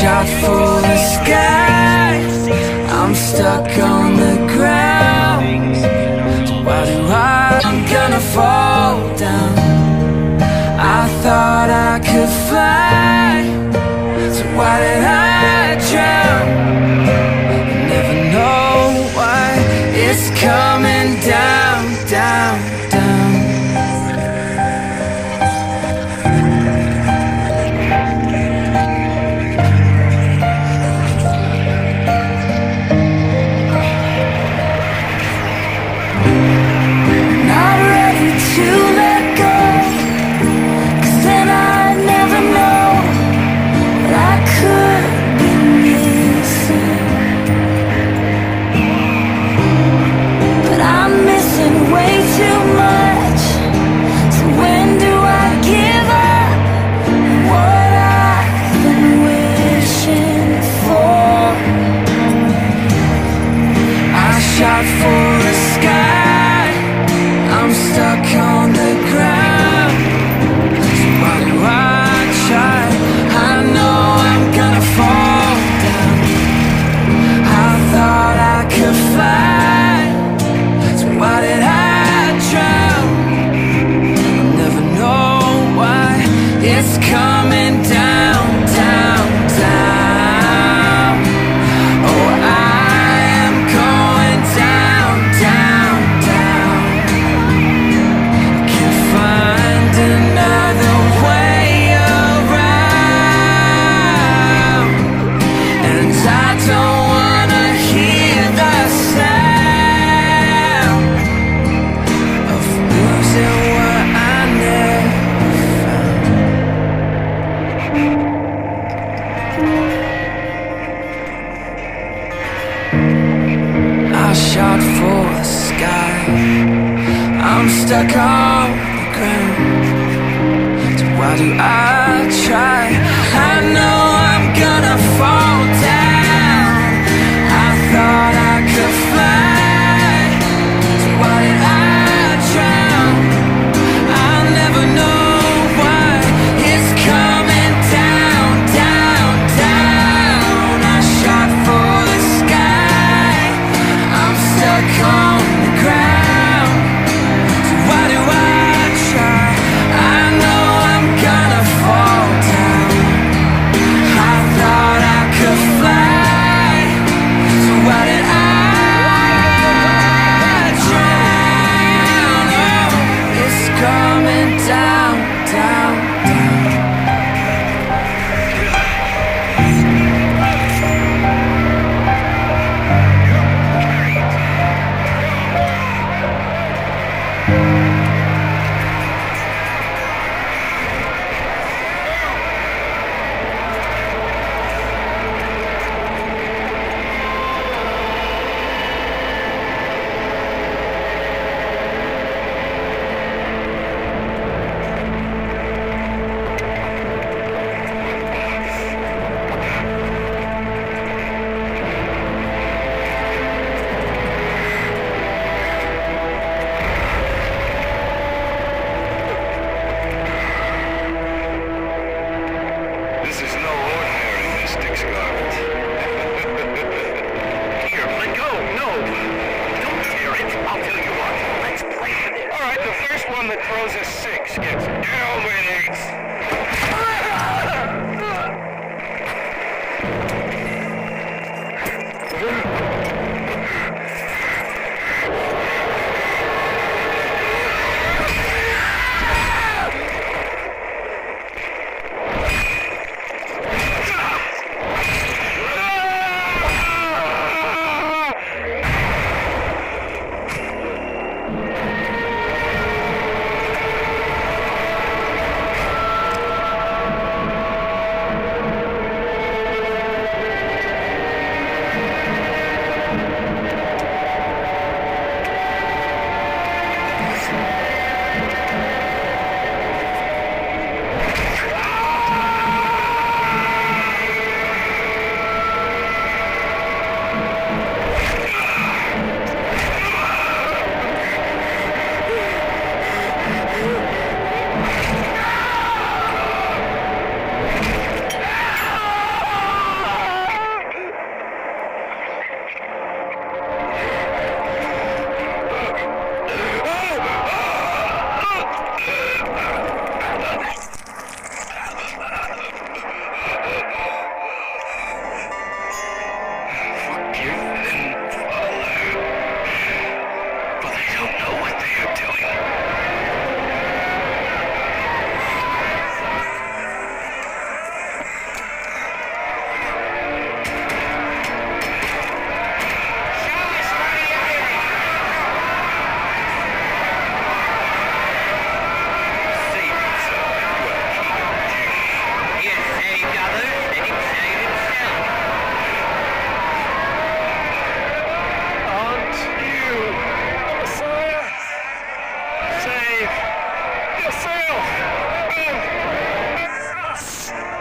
shot for the sky. I'm stuck on the ground. So why do I'm gonna fall down? I thought I could fly, so why did I drown? I never know why it's coming down, down, down. Not ready to let go, 'cause then I'd never know what I could be missing. But I'm missing way too much. So when do I give up what I've been wishing for? I shot for the sky. I'm stuck on the ground. So why do I try? I know I'm gonna fall down. I thought I could fly, so why did I drown? I'll never know why it's coming down, down, down. Oh, I am going down, down, down. Can't find another way around, and I don't wanna hear the sound of losing what I never found. I shot for the sky. I'm stuck on the ground. So why do I try? I know I'm gonna fall down. I thought I could fly, so why did I drown? I'll never know why it's coming down, down, down. I shot for the sky. I'm stuck on the ground. So why do I try? I know I'm gonna fall down. I thought I could fly, so why did I drown? Oh, it's coming down, down, down. This is no ordinary Mystic Scarlet. Here, let go! No! Don't tear it! I'll tell you what. Let's play with it. Alright, the first one that throws a 6 gets eliminates.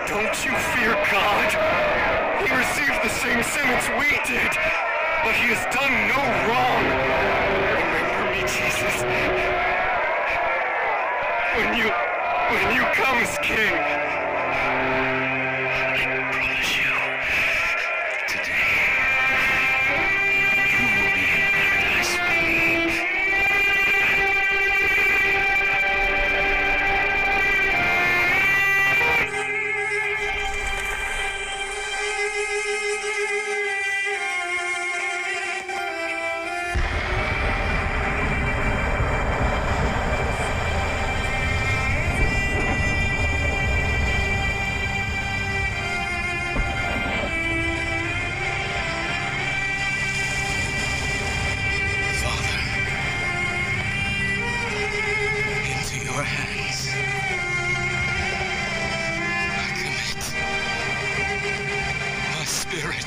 Don't you fear God? He received the same sentence we did, but he has done no wrong. Remember me, Jesus. When you come as king, I promise you, today, you will be in paradise with me. Into your hands, I commit my spirit.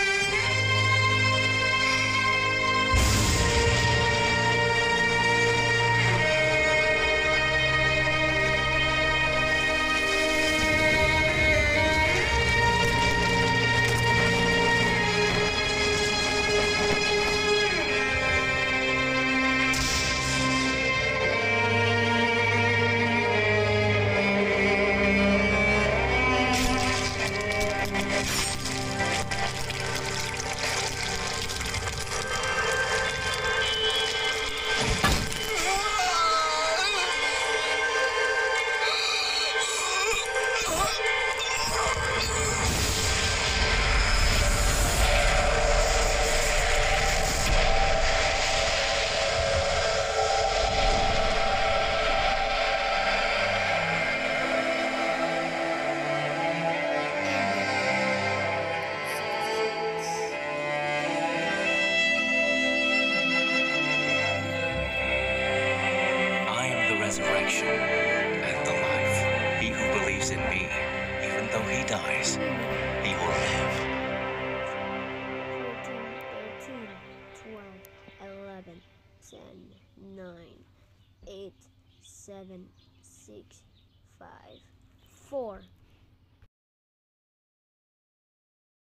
Resurrection and the life. He who believes in me, even though he dies, he will live. 14, 13, 12, 11, 10, 9, 8, 7, 6, 5, 4.